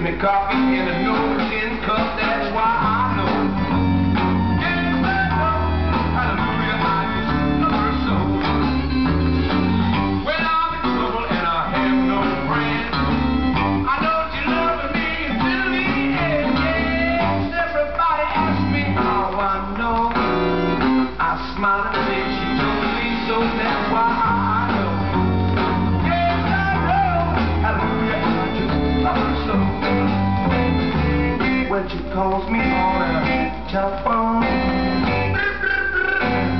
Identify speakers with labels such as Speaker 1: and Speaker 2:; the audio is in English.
Speaker 1: me coffee in a no tin cup, that's why I know. Yes, I know. Hallelujah, I just love her so. When I'm in trouble and I have no friends, I know she loves me until the end. Yes, everybody asks me how I know. I smile and say she told me so, that's why I know. Yes, I know. Hallelujah, I just love her so. When she calls me on a telephone,